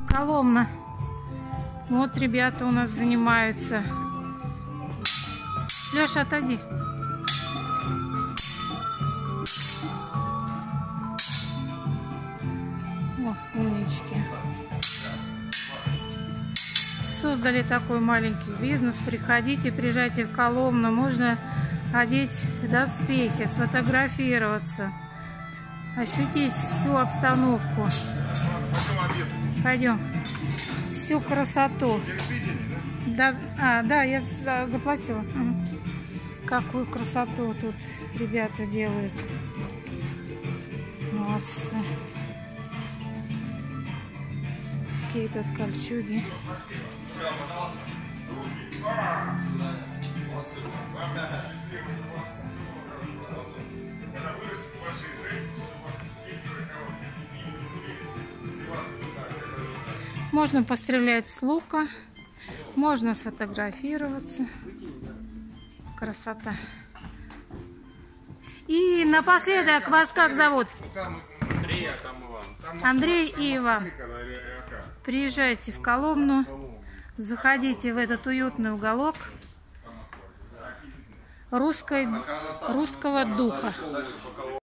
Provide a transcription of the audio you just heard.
Коломна. Вот ребята у нас занимаются. Леша, отойди. О, умнички. Создали такой маленький бизнес. Приходите, приезжайте в Коломну. Можно одеть доспехи, сфотографироваться, ощутить всю обстановку. Пойдем. Всю красоту. Да, да, я заплатила. Угу. Какую красоту тут ребята делают. Молодцы. Какие тут кольчуги. Можно пострелять с лука, можно сфотографироваться. Красота. И напоследок, вас как зовут? Андрей и Иван. Приезжайте в Коломну, заходите в этот уютный уголок русского духа.